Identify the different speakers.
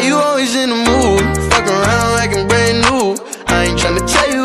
Speaker 1: you always in the mood? Fuck around like I'm brand new. I ain't tryna tell you